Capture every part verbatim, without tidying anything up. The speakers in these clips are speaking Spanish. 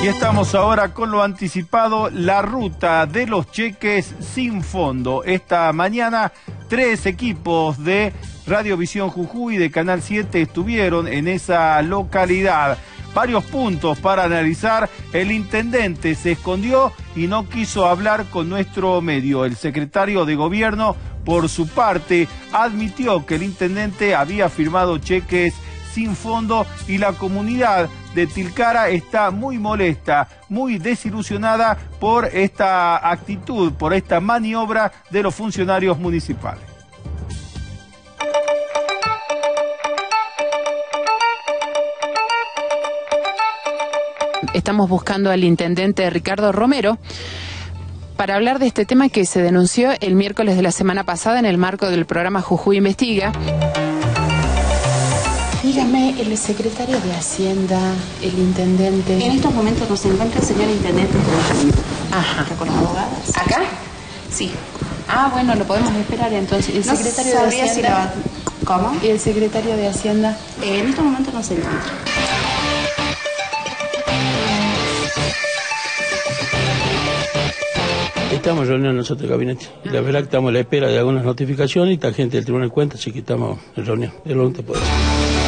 Y estamos ahora con lo anticipado, la ruta de los cheques sin fondo. Esta mañana, tres equipos de Radiovisión Jujuy de Canal siete estuvieron en esa localidad. Varios puntos para analizar. El intendente se escondió y no quiso hablar con nuestro medio. El secretario de Gobierno, por su parte, admitió que el intendente había firmado cheques sin fondo y la comunidad de Tilcara está muy molesta, muy desilusionada por esta actitud, por esta maniobra de los funcionarios municipales. Estamos buscando al intendente Ricardo Romero para hablar de este tema que se denunció el miércoles de la semana pasada en el marco del programa Jujuy Investiga. Dígame, el secretario de Hacienda, el intendente... En estos momentos no se encuentra el señor intendente. Ajá. ¿Está con las abogadas? ¿Acá? Sí. Ah, bueno, lo podemos esperar entonces. ¿El No secretario de sabría Hacienda? si la... ¿Cómo? ¿Y el secretario de Hacienda? Eh, en estos momentos no se encuentra. Estamos en reunión nosotros de gabinete. Y la verdad que estamos a la espera de algunas notificaciones y esta gente del Tribunal de Cuentas, así que estamos en reunión. Es lo único que puedo decir.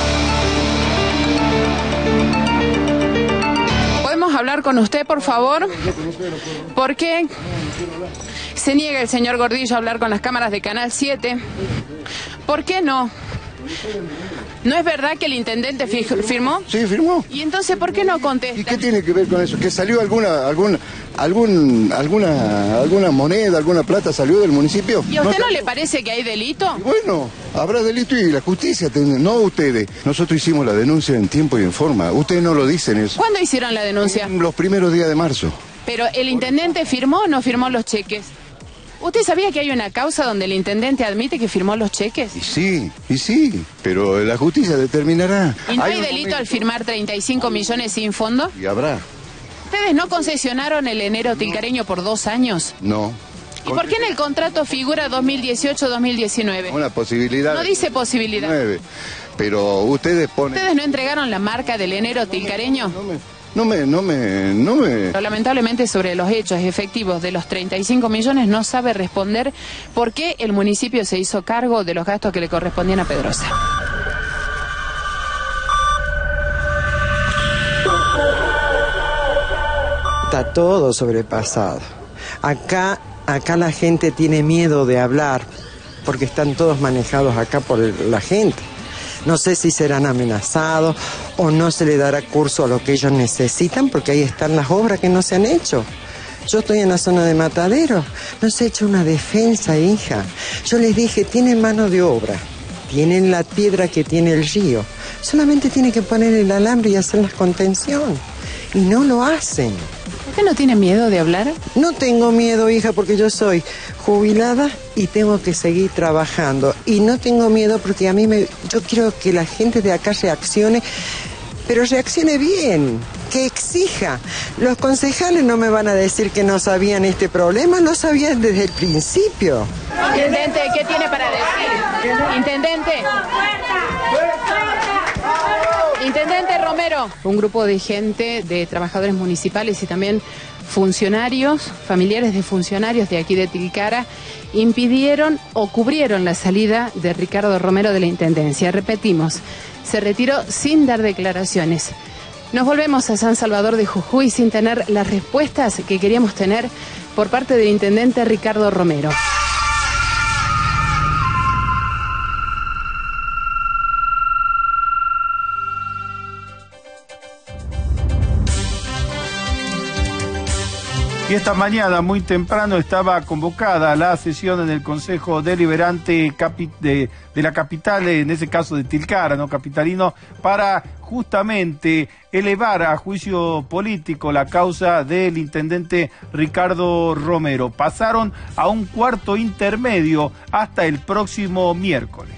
¿Podemos hablar con usted, por favor? ¿Por qué se niega el señor Gordillo a hablar con las cámaras de Canal siete? ¿Por qué no? ¿No es verdad que el intendente firmó? Sí, firmó. ¿Y entonces por qué no contesta? ¿Y qué tiene que ver con eso? ¿Que salió alguna algún, algún, alguna, alguna moneda, alguna plata salió del municipio? ¿Y a usted no, no le parece que hay delito? Y bueno, habrá delito y la justicia, no ustedes. Nosotros hicimos la denuncia en tiempo y en forma. Ustedes no lo dicen eso. ¿Cuándo hicieron la denuncia? En los primeros días de marzo. Pero el intendente firmó o no firmó los cheques. ¿Usted sabía que hay una causa donde el intendente admite que firmó los cheques? Y sí, y sí, pero la justicia determinará. ¿Y no hay, hay delito momento... al firmar treinta y cinco millones sin fondo? Y habrá. ¿Ustedes no concesionaron el enero tilcareño por dos años? No. ¿Y por qué en el contrato figura dos mil dieciocho dos mil diecinueve? Una posibilidad. No dice posibilidad. nueve, pero ustedes ponen... ¿Ustedes no entregaron la marca del enero tilcareño? No me... No me, no me, no me... Pero lamentablemente sobre los hechos efectivos de los treinta y cinco millones no sabe responder por qué el municipio se hizo cargo de los gastos que le correspondían a Pedrosa. Está todo sobrepasado. Acá, acá la gente tiene miedo de hablar porque están todos manejados acá por el, la gente. No sé si serán amenazados o no se le dará curso a lo que ellos necesitan porque ahí están las obras que no se han hecho. Yo estoy en la zona de Matadero, no se ha hecho una defensa, hija. Yo les dije, tienen mano de obra, tienen la piedra que tiene el río, solamente tienen que poner el alambre y hacer la contención. Y no lo hacen. ¿Usted no tiene miedo de hablar? No tengo miedo, hija, porque yo soy jubilada y tengo que seguir trabajando. Y no tengo miedo porque a mí me... Yo quiero que la gente de acá reaccione, pero reaccione bien, que exija. Los concejales no me van a decir que no sabían este problema, lo sabían desde el principio. Intendente, ¿qué tiene para decir? Intendente. Intendente Romero. Un grupo de gente, de trabajadores municipales y también funcionarios, familiares de funcionarios de aquí de Tilcara, impidieron o cubrieron la salida de Ricardo Romero de la Intendencia. Repetimos, se retiró sin dar declaraciones. Nos volvemos a San Salvador de Jujuy sin tener las respuestas que queríamos tener por parte del intendente Ricardo Romero. Y esta mañana, muy temprano, estaba convocada la sesión en el Consejo Deliberante capi de, de la capital, en ese caso de Tilcara, ¿no? Capitalino, para justamente elevar a juicio político la causa del intendente Ricardo Romero. Pasaron a un cuarto intermedio hasta el próximo miércoles.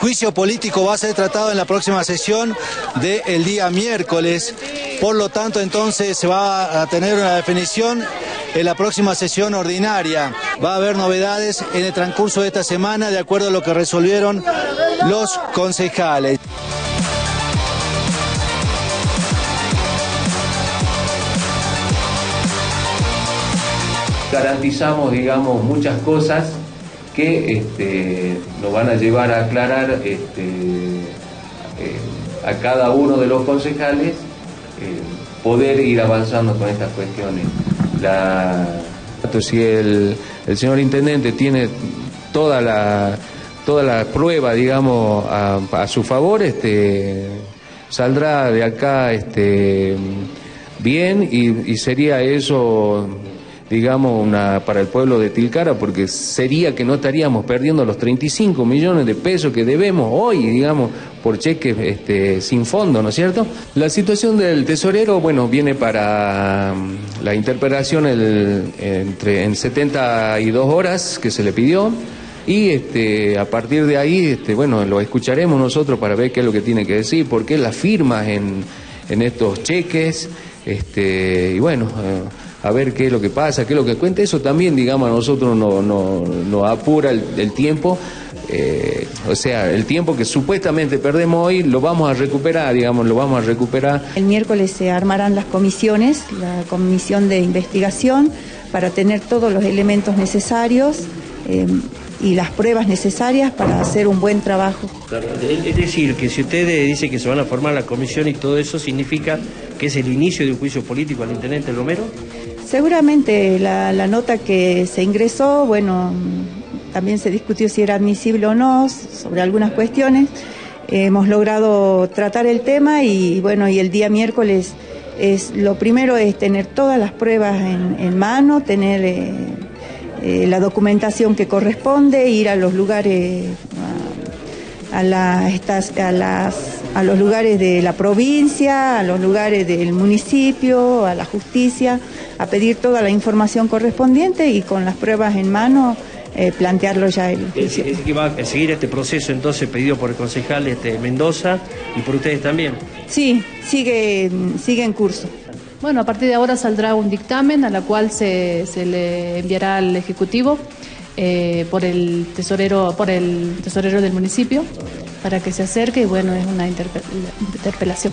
juicio político va a ser tratado en la próxima sesión del día miércoles. Por lo tanto, entonces se va a tener una definición en la próxima sesión ordinaria. Va a haber novedades en el transcurso de esta semana de acuerdo a lo que resolvieron los concejales. Garantizamos, digamos, muchas cosas que este, nos van a llevar a aclarar este, eh, a cada uno de los concejales eh, poder ir avanzando con estas cuestiones. La, si el, el señor intendente tiene toda la toda la prueba, digamos, a, a su favor, este, saldrá de acá este, bien y, y sería eso, digamos, una para el pueblo de Tilcara, porque sería que no estaríamos perdiendo los treinta y cinco millones de pesos que debemos hoy, digamos, por cheques este, sin fondo, ¿no es cierto? La situación del tesorero, bueno, viene para la interpelación el, entre, en setenta y dos horas que se le pidió, y este, a partir de ahí, este, bueno, lo escucharemos nosotros para ver qué es lo que tiene que decir, por qué las firmas en, en estos cheques, este, y bueno... Eh, a ver qué es lo que pasa, qué es lo que cuenta. Eso también, digamos, a nosotros nos no, no apura el, el tiempo, eh, o sea, el tiempo que supuestamente perdemos hoy lo vamos a recuperar, digamos, lo vamos a recuperar. El miércoles se armarán las comisiones, la comisión de investigación, para tener todos los elementos necesarios eh, y las pruebas necesarias para hacer un buen trabajo. Es decir, que si ustedes dicen que se van a formar la comisión y todo eso, ¿significa que es el inicio de un juicio político al intendente Romero? Seguramente la, la nota que se ingresó, bueno, también se discutió si era admisible o no, sobre algunas cuestiones. Hemos logrado tratar el tema y bueno, y el día miércoles es lo primero es tener todas las pruebas en, en mano, tener eh, eh, la documentación que corresponde, ir a los lugares, a, a, la, estas, a las... a los lugares de la provincia, a los lugares del municipio, a la justicia, a pedir toda la información correspondiente y con las pruebas en mano eh, plantearlo ya el juicio. Es, es que va a seguir este proceso entonces pedido por el concejal este, Mendoza y por ustedes también. Sí, sigue, sigue en curso. Bueno, a partir de ahora saldrá un dictamen a la cual se, se le enviará al Ejecutivo eh, por el tesorero, por el tesorero del municipio, para que se acerque y bueno, es una interpel interpelación.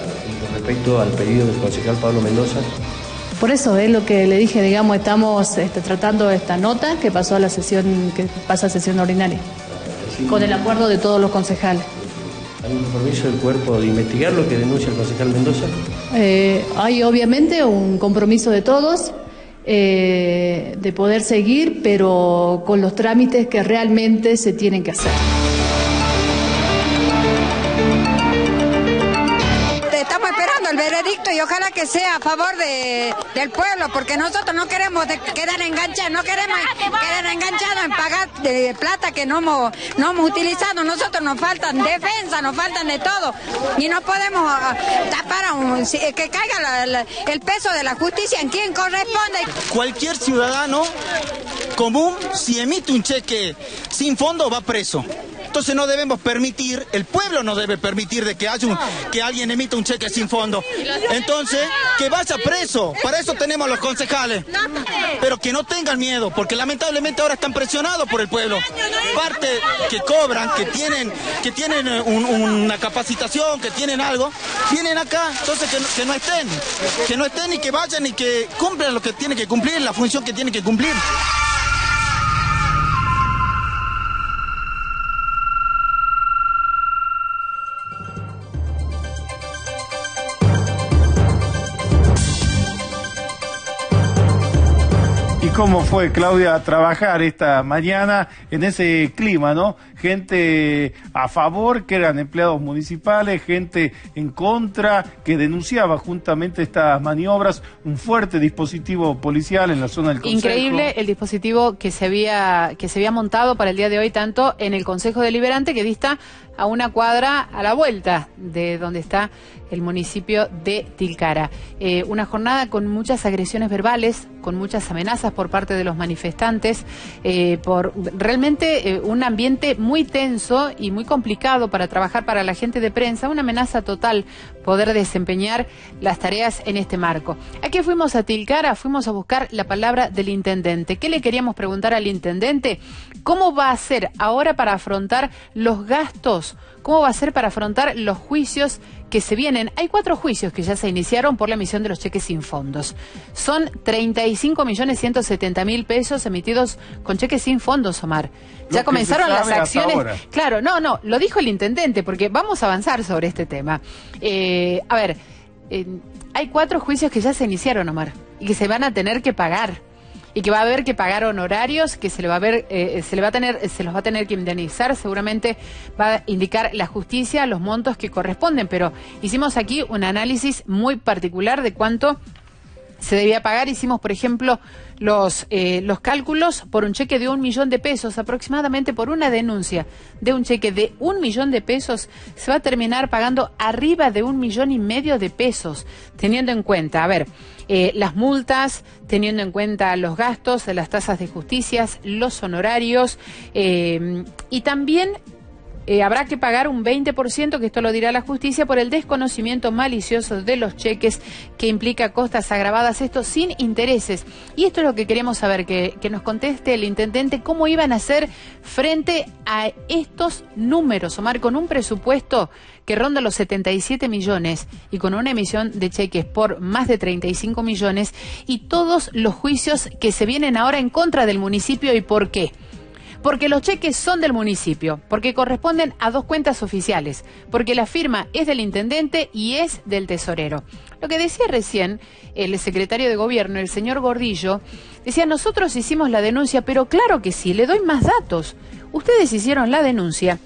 Y con respecto al pedido del concejal Pablo Mendoza. Por eso es lo que le dije, digamos, estamos este, tratando esta nota que pasó a la sesión, que pasa a sesión ordinaria, sí, con el acuerdo de todos los concejales. ¿Hay un compromiso del cuerpo de investigar lo que denuncia el concejal Mendoza? Eh, hay obviamente un compromiso de todos eh, de poder seguir, pero con los trámites que realmente se tienen que hacer. El veredicto y ojalá que sea a favor de, del pueblo, porque nosotros no queremos de, quedar enganchados, no queremos quedar enganchados en pagar de plata que no hemos, no hemos utilizado. Nosotros nos faltan defensa, nos faltan de todo y no podemos uh, tapar a un, que caiga la, la, el peso de la justicia en quien corresponde. Cualquier ciudadano común, si emite un cheque sin fondo, va preso. Entonces no debemos permitir, el pueblo no debe permitir de que haya un, que alguien emita un cheque sin fondo. Entonces, que vaya preso. Para eso tenemos a los concejales. Pero que no tengan miedo, porque lamentablemente ahora están presionados por el pueblo. Parte que cobran, que tienen, que tienen un, una capacitación, que tienen algo, vienen acá. Entonces que, que no estén, que no estén y que vayan y que cumplan lo que tienen que cumplir, la función que tienen que cumplir. ¿Cómo fue, Claudia, a trabajar esta mañana en ese clima, ¿no? Gente a favor, que eran empleados municipales, gente en contra, que denunciaba juntamente estas maniobras, un fuerte dispositivo policial en la zona del Consejo. Increíble el dispositivo que se había, que se había montado para el día de hoy, tanto en el Consejo Deliberante, que dista a una cuadra a la vuelta de donde está el municipio de Tilcara. Eh, una jornada con muchas agresiones verbales, con muchas amenazas por parte de los manifestantes, eh, por realmente eh, un ambiente muy tenso y muy complicado para trabajar para la gente de prensa, una amenaza total poder desempeñar las tareas en este marco. ¿A qué fuimos a Tilcara? Fuimos a buscar la palabra del intendente. ¿Qué le queríamos preguntar al intendente? ¿Cómo va a ser ahora para afrontar los gastos? ¿Cómo va a ser para afrontar los juicios que se vienen? Hay cuatro juicios que ya se iniciaron por la emisión de los cheques sin fondos. Son treinta y cinco millones ciento setenta mil pesos emitidos con cheques sin fondos, Omar. Ya comenzaron las acciones. Claro, no, no, lo dijo el intendente, porque vamos a avanzar sobre este tema. Eh, a ver, eh, hay cuatro juicios que ya se iniciaron, Omar, y que se van a tener que pagar. Y que va a haber que pagar honorarios, que se le va a ver, eh, se le va a tener, se los va a tener que indemnizar, seguramente va a indicar la justicia los montos que corresponden, pero hicimos aquí un análisis muy particular de cuánto se debía pagar. Hicimos, por ejemplo, los, eh, los cálculos por un cheque de un millón de pesos, aproximadamente por una denuncia de un cheque de un millón de pesos, se va a terminar pagando arriba de un millón y medio de pesos, teniendo en cuenta, a ver, eh, las multas, teniendo en cuenta los gastos, las tasas de justicias, los honorarios, eh, y también Eh, habrá que pagar un veinte por ciento, que esto lo dirá la justicia, por el desconocimiento malicioso de los cheques, que implica costas agravadas, esto sin intereses. Y esto es lo que queremos saber, que, que nos conteste el intendente cómo iban a hacer frente a estos números, Omar, con un presupuesto que ronda los setenta y siete millones y con una emisión de cheques por más de treinta y cinco millones y todos los juicios que se vienen ahora en contra del municipio. ¿Y por qué? Porque los cheques son del municipio, porque corresponden a dos cuentas oficiales, porque la firma es del intendente y es del tesorero. Lo que decía recién el secretario de Gobierno, el señor Gordillo, decía, nosotros hicimos la denuncia, pero claro que sí, le doy más datos. Ustedes hicieron la denuncia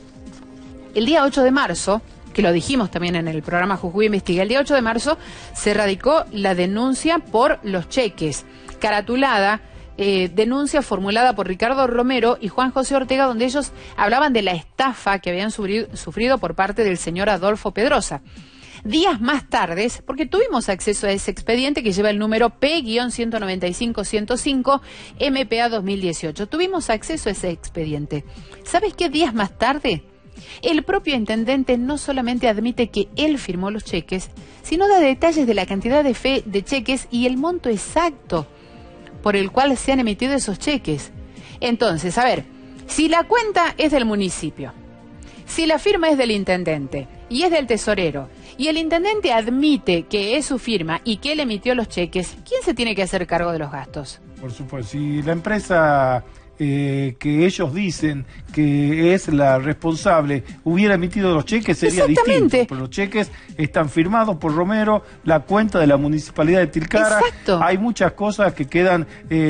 el día ocho de marzo, que lo dijimos también en el programa Jujuy Investiga, el día ocho de marzo se radicó la denuncia por los cheques, caratulada, Eh, denuncia formulada por Ricardo Romero y Juan José Ortega, donde ellos hablaban de la estafa que habían sufrido, sufrido por parte del señor Adolfo Pedrosa. Días más tarde, porque tuvimos acceso a ese expediente que lleva el número P ciento noventa y cinco ciento cinco M P A dos mil dieciocho, tuvimos acceso a ese expediente. ¿Sabes qué? Días más tarde, el propio intendente no solamente admite que él firmó los cheques, sino da detalles de la cantidad de, fe, de cheques y el monto exacto por el cual se han emitido esos cheques. Entonces, a ver, si la cuenta es del municipio, si la firma es del intendente y es del tesorero, y el intendente admite que es su firma y que él emitió los cheques, ¿quién se tiene que hacer cargo de los gastos? Por supuesto, si la empresa eh, que ellos dicen que es la responsable hubiera emitido los cheques, sería distinto. Pero los cheques están firmados por Romero, la cuenta de la Municipalidad de Tilcara. Exacto. Hay muchas cosas que quedan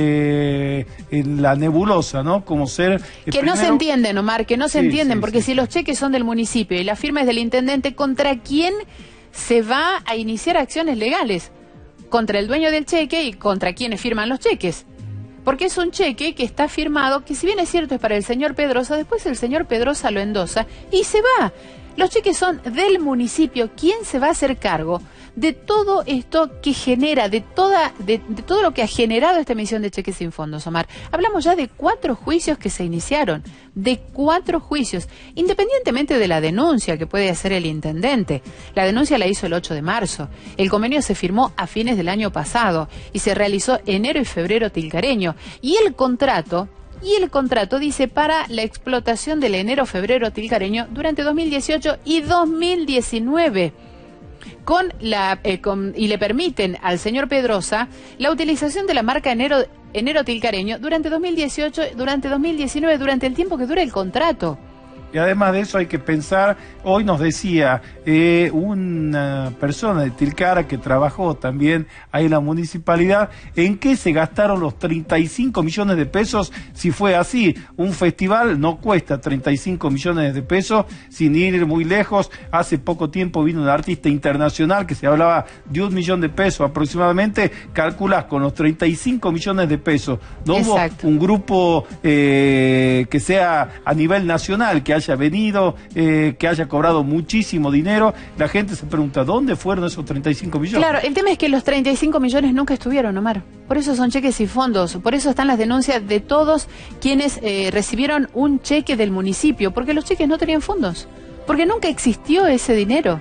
eh, en la nebulosa, ¿no? Como ser... Eh, que primero... no se entienden, Omar, que no se sí, entienden, sí, porque sí. si los cheques son del municipio y la firma es del intendente, ¿contra quién se va a iniciar acciones legales? Contra el dueño del cheque y contra quienes firman los cheques. Porque es un cheque que está firmado, que si bien es cierto es para el señor Pedrosa, después el señor Pedrosa lo endosa y se va. Los cheques son del municipio. ¿Quién se va a hacer cargo de todo esto que genera, de toda, de, de todo lo que ha generado esta emisión de cheques sin fondos, Omar? Hablamos ya de cuatro juicios que se iniciaron, de cuatro juicios, independientemente de la denuncia que puede hacer el intendente. La denuncia la hizo el ocho de marzo. El convenio se firmó a fines del año pasado y se realizó enero y febrero tilcareño. Y el contrato... Y el contrato dice para la explotación del enero-febrero tilcareño durante dos mil dieciocho y dos mil diecinueve. Con la, eh, con, y le permiten al señor Pedrosa la utilización de la marca enero, enero tilcareño durante dos mil dieciocho, durante dos mil diecinueve, durante el tiempo que dura el contrato. Y además de eso hay que pensar, hoy nos decía eh, una persona de Tilcara que trabajó también ahí en la municipalidad, en qué se gastaron los treinta y cinco millones de pesos, si fue así. Un festival no cuesta treinta y cinco millones de pesos, sin ir muy lejos. Hace poco tiempo vino un artista internacional que se hablaba de un millón de pesos aproximadamente, calculás con los treinta y cinco millones de pesos. No Exacto. Hubo un grupo eh, que sea a nivel nacional, que haya haya venido, eh, que haya cobrado muchísimo dinero. La gente se pregunta, ¿dónde fueron esos treinta y cinco millones? Claro, el tema es que los treinta y cinco millones nunca estuvieron, Omar. Por eso son cheques y fondos, por eso están las denuncias de todos quienes eh, recibieron un cheque del municipio, porque los cheques no tenían fondos, porque nunca existió ese dinero.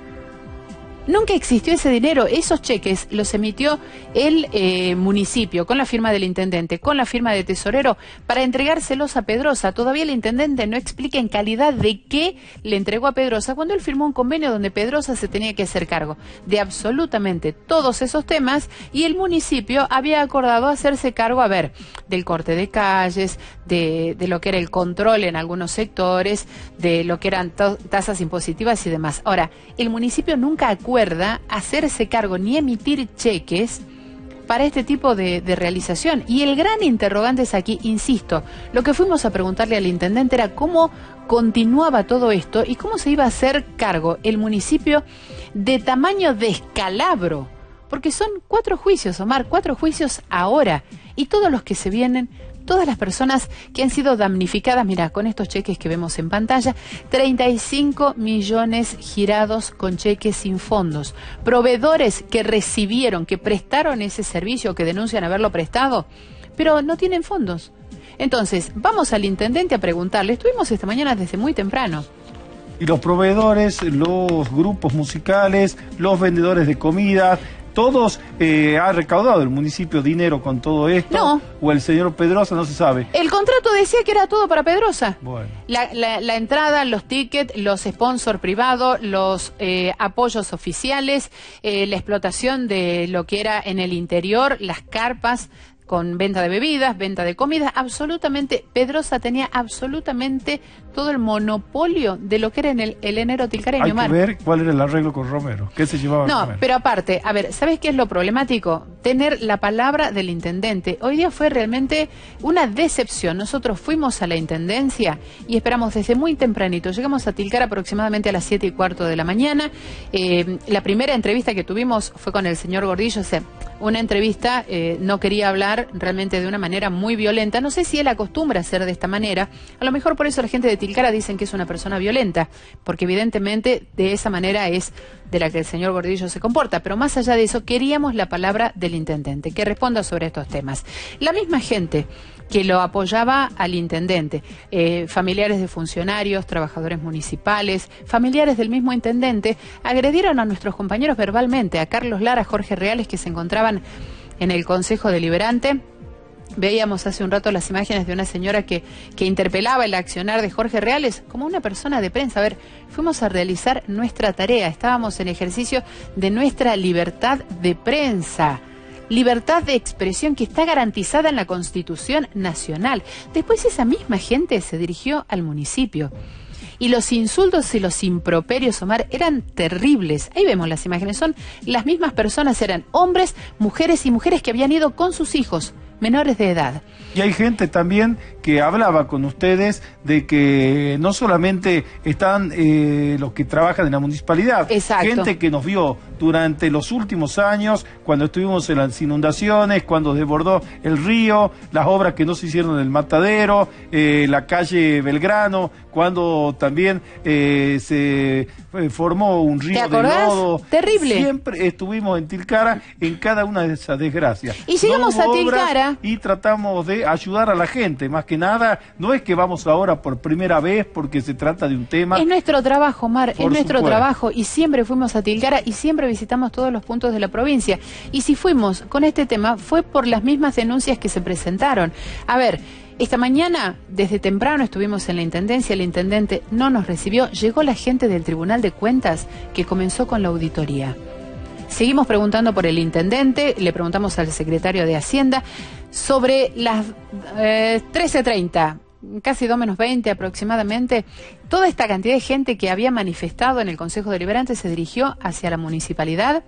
Nunca existió ese dinero. Esos cheques los emitió el eh, municipio con la firma del intendente, con la firma de tesorero, para entregárselos a Pedrosa. Todavía el intendente no explica en calidad de qué le entregó a Pedrosa cuando él firmó un convenio donde Pedrosa se tenía que hacer cargo de absolutamente todos esos temas y el municipio había acordado hacerse cargo, a ver, del corte de calles, de, de lo que era el control en algunos sectores, de lo que eran tasas impositivas y demás. Ahora, el municipio nunca acuerda hacerse cargo ni emitir cheques para este tipo de, de realización. Y el gran interrogante es aquí, insisto, lo que fuimos a preguntarle al intendente era cómo continuaba todo esto y cómo se iba a hacer cargo el municipio de tamaño descalabro, porque son cuatro juicios, Omar, cuatro juicios ahora, y todos los que se vienen, todas las personas que han sido damnificadas, mira, con estos cheques que vemos en pantalla, treinta y cinco millones girados con cheques sin fondos. Proveedores que recibieron, que prestaron ese servicio, que denuncian haberlo prestado, pero no tienen fondos. Entonces, vamos al intendente a preguntarle. Estuvimos esta mañana desde muy temprano. Y los proveedores, los grupos musicales, los vendedores de comida, todos eh, ha recaudado el municipio dinero con todo esto. No. O el señor Pedrosa, no se sabe. El contrato decía que era todo para Pedrosa. Bueno. La, la, la entrada, los tickets, los sponsors privados, los eh, apoyos oficiales, eh, la explotación de lo que era en el interior, las carpas con venta de bebidas, venta de comida, absolutamente, Pedrosa tenía absolutamente todo el monopolio de lo que era en el, el enero tilcareño. Hay Mar. que ver cuál era el arreglo con Romero, qué se llevaba No, Romero. pero aparte, a ver, ¿sabes qué es lo problemático? Tener la palabra del intendente. Hoy día fue realmente una decepción. Nosotros fuimos a la intendencia y esperamos desde muy tempranito. Llegamos a Tilcara aproximadamente a las siete y cuarto de la mañana. Eh, la primera entrevista que tuvimos fue con el señor Gordillo. O sea, una entrevista, eh, no quería hablar realmente de una manera muy violenta. No sé si él acostumbra a hacer de esta manera. A lo mejor por eso la gente de Tilcara dicen que es una persona violenta, porque evidentemente de esa manera es de la que el señor Gordillo se comporta. Pero más allá de eso, queríamos la palabra del intendente, que responda sobre estos temas. La misma gente que lo apoyaba al intendente, eh, familiares de funcionarios, trabajadores municipales, familiares del mismo intendente, agredieron a nuestros compañeros verbalmente, a Carlos Lara, Jorge Reales, que se encontraban en el Consejo Deliberante. Veíamos hace un rato las imágenes de una señora que, que interpelaba el accionar de Jorge Reales como una persona de prensa. A ver, fuimos a realizar nuestra tarea, estábamos en ejercicio de nuestra libertad de prensa. Libertad de expresión que está garantizada en la Constitución Nacional. Después esa misma gente se dirigió al municipio. Y los insultos y los improperios, Omar, eran terribles. Ahí vemos las imágenes. Son las mismas personas, eran hombres, mujeres y mujeres que habían ido con sus hijos, menores de edad. Y hay gente también que hablaba con ustedes de que no solamente están eh, los que trabajan en la municipalidad, Exacto. gente que nos vio durante los últimos años, cuando estuvimos en las inundaciones, cuando desbordó el río, las obras que no se hicieron en el Matadero, eh, la calle Belgrano, cuando también eh, se eh, formó un río ¿Te de acordás? lodo. Terrible. Siempre estuvimos en Tilcara en cada una de esas desgracias. Y llegamos No a hubo obras Tilcara. y tratamos de ayudar a la gente, más que nada. No es que vamos ahora por primera vez porque se trata de un tema. Es nuestro trabajo, Mar, Por es nuestro supuesto. trabajo y siempre fuimos a Tilcara y siempre visitamos todos los puntos de la provincia. Y si fuimos con este tema fue por las mismas denuncias que se presentaron. A ver, esta mañana desde temprano estuvimos en la intendencia, el intendente no nos recibió, llegó la gente del Tribunal de Cuentas que comenzó con la auditoría. Seguimos preguntando por el intendente, le preguntamos al secretario de Hacienda sobre las eh, trece treinta, casi dos menos veinte aproximadamente. Toda esta cantidad de gente que había manifestado en el Consejo Deliberante se dirigió hacia la municipalidad.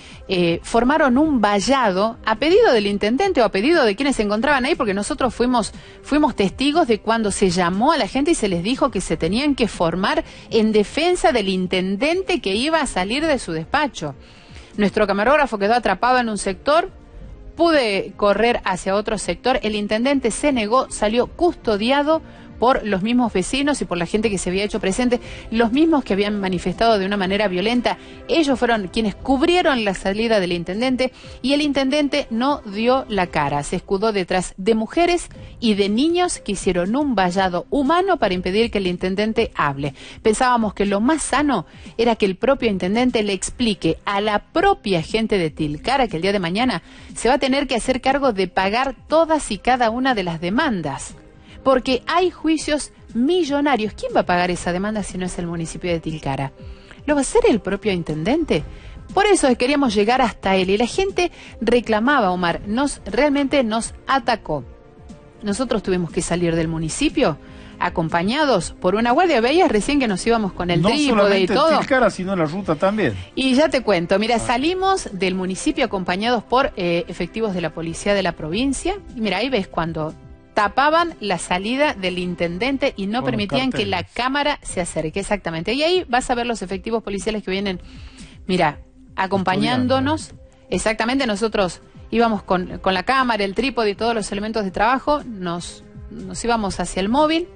Eh, formaron un vallado a pedido del intendente o a pedido de quienes se encontraban ahí, porque nosotros fuimos, fuimos testigos de cuando se llamó a la gente y se les dijo que se tenían que formar en defensa del intendente que iba a salir de su despacho. Nuestro camarógrafo quedó atrapado en un sector, pude correr hacia otro sector, el intendente se negó, salió custodiado por los mismos vecinos y por la gente que se había hecho presente, los mismos que habían manifestado de una manera violenta. Ellos fueron quienes cubrieron la salida del intendente y el intendente no dio la cara, se escudó detrás de mujeres y de niños que hicieron un vallado humano para impedir que el intendente hable. Pensábamos que lo más sano era que el propio intendente le explique a la propia gente de Tilcara que el día de mañana se va a tener que hacer cargo de pagar todas y cada una de las demandas, porque hay juicios millonarios. ¿Quién va a pagar esa demanda si no es el municipio de Tilcara? ¿Lo va a hacer el propio intendente? Por eso queríamos llegar hasta él y la gente reclamaba, Omar, nos realmente nos atacó. Nosotros tuvimos que salir del municipio acompañados por una guardia. Veías recién que nos íbamos con el no trípode y todo. No solamente en Tilcara, sino en la ruta también. Y ya te cuento, mira, salimos del municipio acompañados por eh, efectivos de la policía de la provincia. Y mira, ahí ves cuando tapaban la salida del intendente y no con permitían carteles. que la cámara se acerque. Exactamente. Y ahí vas a ver los efectivos policiales que vienen, mira, acompañándonos. Exactamente, nosotros íbamos con, con la cámara, el trípode y todos los elementos de trabajo, nos, nos íbamos hacia el móvil.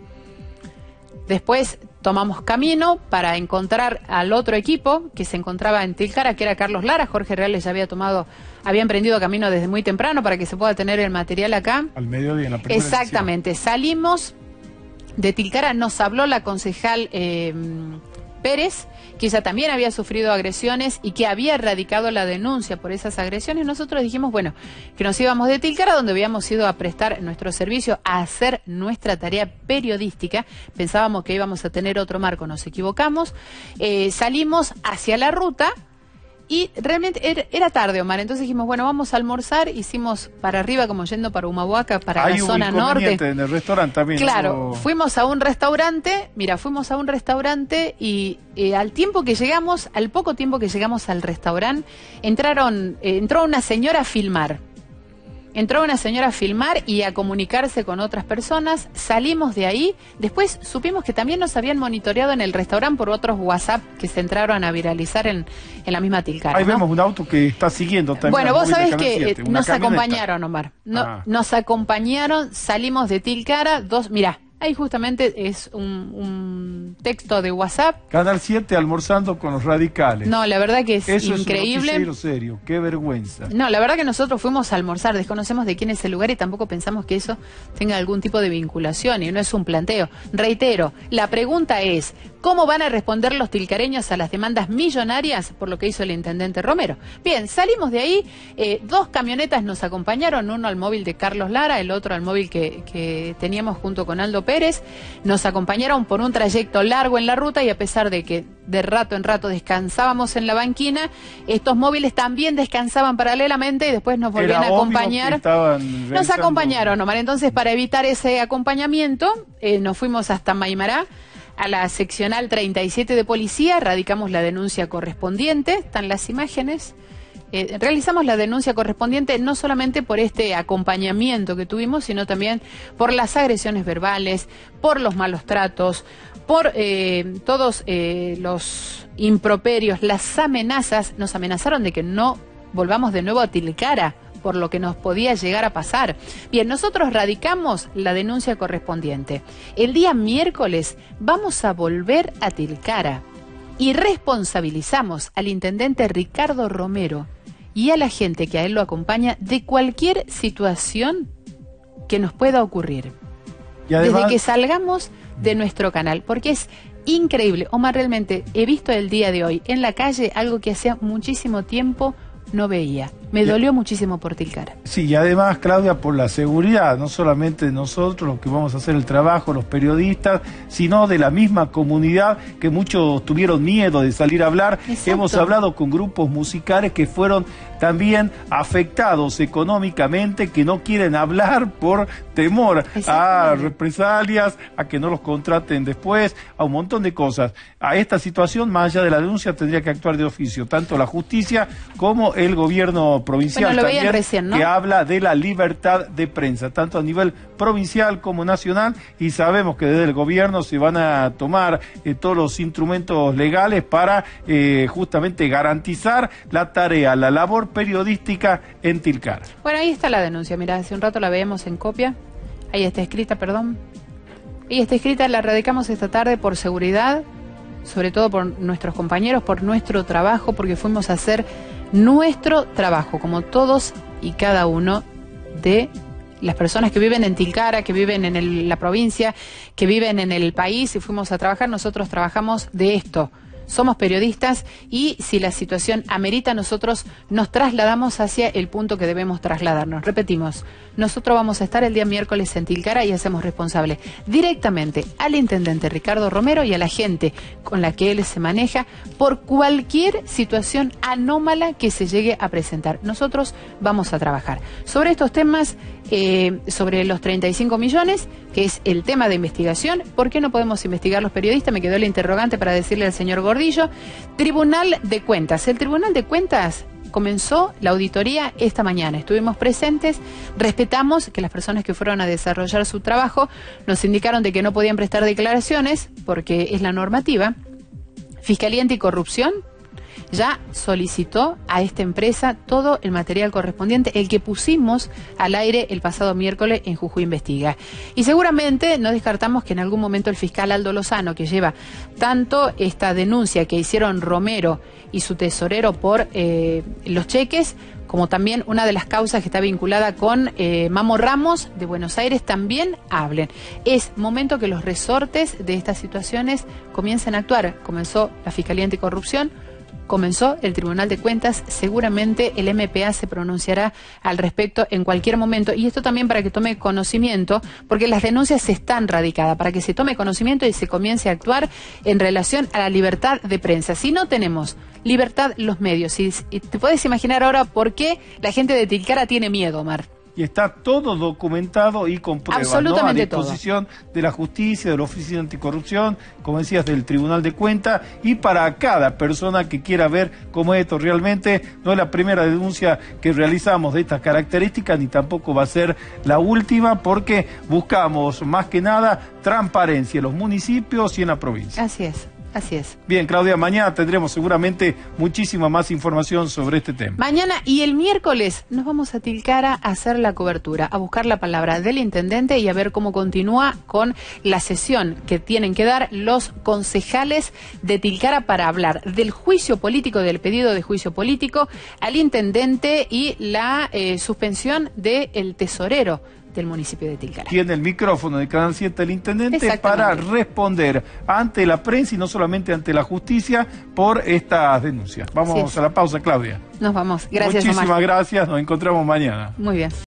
Después tomamos camino para encontrar al otro equipo que se encontraba en Tilcara, que era Carlos Lara. Jorge Reales ya había tomado, había emprendido camino desde muy temprano para que se pueda tener el material acá. Al mediodía, en la primera Exactamente. Edición. Salimos de Tilcara, nos habló la concejal eh, Pérez, que ella también había sufrido agresiones y que había radicado la denuncia por esas agresiones. Nosotros dijimos, bueno, que nos íbamos de Tilcara, donde habíamos ido a prestar nuestro servicio, a hacer nuestra tarea periodística. Pensábamos que íbamos a tener otro marco, nos equivocamos. Eh, salimos hacia la ruta y realmente era, era tarde, Omar. Entonces dijimos, bueno, vamos a almorzar. Hicimos para arriba, como yendo para Humahuaca, para Hay la un zona norte. En el restaurante también. Claro, ¿no? fuimos a un restaurante, mira, fuimos a un restaurante y eh, al tiempo que llegamos, al poco tiempo que llegamos al restaurante, entraron, eh, entró una señora a filmar. Entró una señora a filmar y a comunicarse con otras personas. Salimos de ahí. Después supimos que también nos habían monitoreado en el restaurante por otros WhatsApp que se entraron a viralizar en, en la misma Tilcara. Ahí ¿no? vemos un auto que está siguiendo también. Bueno, vos sabés que siete, eh, nos camioneta. acompañaron, Omar. No, ah. Nos acompañaron, salimos de Tilcara, dos, mirá, ahí justamente es un, un texto de WhatsApp. Canal siete almorzando con los radicales. No, la verdad que es Eso increíble. Es un serio, qué vergüenza. No, la verdad que nosotros fuimos a almorzar, desconocemos de quién es el lugar y tampoco pensamos que eso tenga algún tipo de vinculación y no es un planteo. Reitero, la pregunta es, ¿cómo van a responder los tilcareños a las demandas millonarias por lo que hizo el intendente Romero? Bien, salimos de ahí, eh, dos camionetas nos acompañaron, uno al móvil de Carlos Lara, el otro al móvil que, que teníamos junto con Aldo Pérez. Nos acompañaron por un trayecto largo en la ruta y a pesar de que de rato en rato descansábamos en la banquina, estos móviles también descansaban paralelamente y después nos volvían Era a acompañar. Nos acompañaron, Omar. Entonces, para evitar ese acompañamiento, eh, nos fuimos hasta Maimará, a la seccional treinta y siete de policía, radicamos la denuncia correspondiente, están las imágenes. Eh, realizamos la denuncia correspondiente no solamente por este acompañamiento que tuvimos, sino también por las agresiones verbales, por los malos tratos, por eh, todos eh, los improperios, las amenazas. Nos amenazaron de que no volvamos de nuevo a Tilcara por lo que nos podía llegar a pasar. Bien, nosotros radicamos la denuncia correspondiente. El día miércoles vamos a volver a Tilcara y responsabilizamos al intendente Ricardo Romero y a la gente que a él lo acompaña de cualquier situación que nos pueda ocurrir. Y además, desde que salgamos de nuestro canal, porque es increíble. Omar, realmente he visto el día de hoy en la calle algo que hacía muchísimo tiempo no veía. Me dolió muchísimo por Tilcara. Sí, y además, Claudia, por la seguridad, no solamente de nosotros, los que vamos a hacer el trabajo, los periodistas, sino de la misma comunidad, que muchos tuvieron miedo de salir a hablar. Exacto. Hemos hablado con grupos musicales que fueron también afectados económicamente, que no quieren hablar por temor a represalias, a que no los contraten después, a un montón de cosas. A esta situación, más allá de la denuncia, tendría que actuar de oficio, tanto la justicia como el gobierno provincial, bueno, también, recién, ¿no? Que habla de la libertad de prensa, tanto a nivel provincial como nacional, y sabemos que desde el gobierno se van a tomar eh, todos los instrumentos legales para eh, justamente garantizar la tarea, la labor periodística en Tilcara. Bueno, ahí está la denuncia, mira, hace un rato la veíamos en copia, ahí está escrita, perdón. Y está escrita, la radicamos esta tarde por seguridad, sobre todo por nuestros compañeros, por nuestro trabajo, porque fuimos a hacer nuestro trabajo, como todos y cada uno de las personas que viven en Tilcara, que viven en el, la provincia, que viven en el país, y fuimos a trabajar. Nosotros trabajamos de esto. Somos periodistas y si la situación amerita, nosotros nos trasladamos hacia el punto que debemos trasladarnos. Repetimos, nosotros vamos a estar el día miércoles en Tilcara y hacemos responsable directamente al intendente Ricardo Romero y a la gente con la que él se maneja por cualquier situación anómala que se llegue a presentar. Nosotros vamos a trabajar sobre estos temas, eh, sobre los treinta y cinco millones, que es el tema de investigación. ¿Por qué no podemos investigar los periodistas? Me quedó el interrogante para decirle al señor Gordillo. Tribunal de Cuentas. El Tribunal de Cuentas comenzó la auditoría esta mañana. Estuvimos presentes, respetamos que las personas que fueron a desarrollar su trabajo nos indicaron de que no podían prestar declaraciones porque es la normativa. Fiscalía Anticorrupción ya solicitó a esta empresa todo el material correspondiente, el que pusimos al aire el pasado miércoles en Jujuy Investiga. Y seguramente no descartamos que en algún momento el fiscal Aldo Lozano, que lleva tanto esta denuncia que hicieron Romero y su tesorero por eh, los cheques, como también una de las causas que está vinculada con eh, Mamo Ramos de Buenos Aires, también hablen. Es momento que los resortes de estas situaciones comiencen a actuar. Comenzó la Fiscalía Anticorrupción, comenzó el Tribunal de Cuentas, seguramente el M P A se pronunciará al respecto en cualquier momento. Y esto también para que tome conocimiento, porque las denuncias están radicadas, para que se tome conocimiento y se comience a actuar en relación a la libertad de prensa. Si no tenemos libertad los medios, y, y te puedes imaginar ahora por qué la gente de Tilcara tiene miedo, Omar. Y está todo documentado y con pruebas, absolutamente, ¿no? A disposición todo. De la justicia, de la Oficina Anticorrupción, como decías, del Tribunal de Cuentas, y para cada persona que quiera ver cómo esto realmente no es la primera denuncia que realizamos de estas características, ni tampoco va a ser la última, porque buscamos más que nada transparencia en los municipios y en la provincia. Así es. Así es. Bien, Claudia, mañana tendremos seguramente muchísima más información sobre este tema. Mañana y el miércoles nos vamos a Tilcara a hacer la cobertura, a buscar la palabra del intendente y a ver cómo continúa con la sesión que tienen que dar los concejales de Tilcara para hablar del juicio político, del pedido de juicio político al intendente y la eh, suspensión del tesorero del municipio de Tilcara. Tiene el micrófono de Canal siete el intendente para responder ante la prensa y no solamente ante la justicia por estas denuncias. Vamos sí. a la pausa, Claudia. Nos vamos. Gracias, Muchísimas Omar. gracias. Nos encontramos mañana. Muy bien.